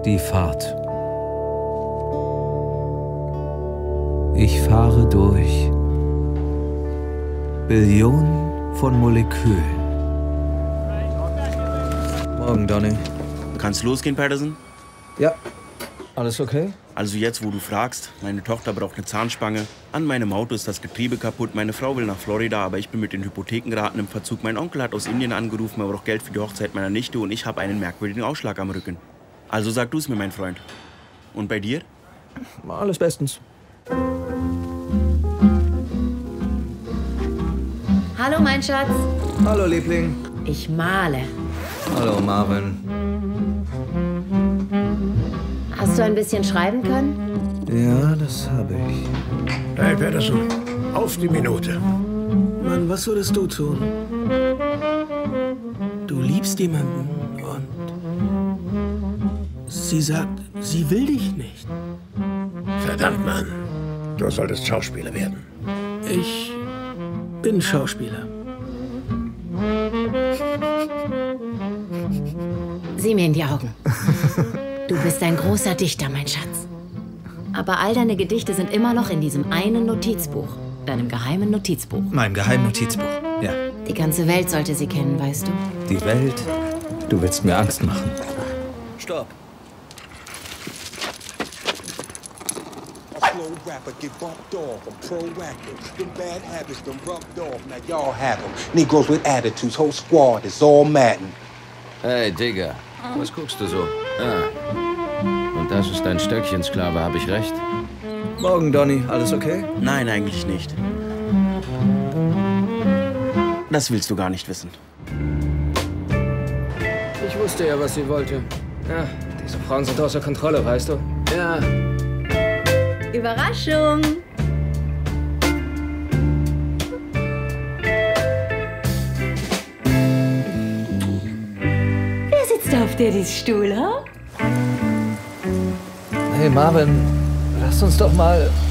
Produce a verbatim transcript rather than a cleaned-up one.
Die Fahrt. Ich fahre durch Billionen von Molekülen. Morgen, Donny. Kann's losgehen, Patterson? Ja. Alles okay? Also jetzt, wo du fragst, meine Tochter braucht eine Zahnspange. An meinem Auto ist das Getriebe kaputt. Meine Frau will nach Florida, aber ich bin mit den Hypothekenraten im Verzug. Mein Onkel hat aus Indien angerufen, er braucht Geld für die Hochzeit meiner Nichte und ich habe einen merkwürdigen Ausschlag am Rücken. Also sag du's mir, mein Freund. Und bei dir? Alles bestens. Hallo, mein Schatz. Hallo, Liebling. Ich male. Hallo, Marvin. Hast du ein bisschen schreiben können? Ja, das habe ich. Hey, Patterson, auf die Minute. Mann, was würdest du tun? Du liebst jemanden und sie sagt, sie will dich nicht. Verdammt, Mann. Du solltest Schauspieler werden. Ich bin Schauspieler. Sieh mir in die Augen. Du bist ein großer Dichter, mein Schatz. Aber all deine Gedichte sind immer noch in diesem einen Notizbuch. Deinem geheimen Notizbuch. Mein Geheimnotizbuch, ja. Die ganze Welt sollte sie kennen, weißt du? Die Welt? Du willst mir Angst machen. Stopp. Rapper get bumped off. I'm proactive. Them bad habits done rubbed off. Now y'all have them. Negroes with attitudes, whole squad is all Madden. Hey, Digga, was guckst du so? Ah. Und das ist dein Stöckchensklave, habe ich recht? Morgen, Donny. Alles okay? Nein, eigentlich nicht. Das willst du gar nicht wissen. Ich wusste ja, was sie wollte. Ja, diese Frauen sind außer Kontrolle, weißt du? Ja. Überraschung! Wer sitzt auf Daddys Stuhl, ha? Hey, Marvin, lass uns doch mal...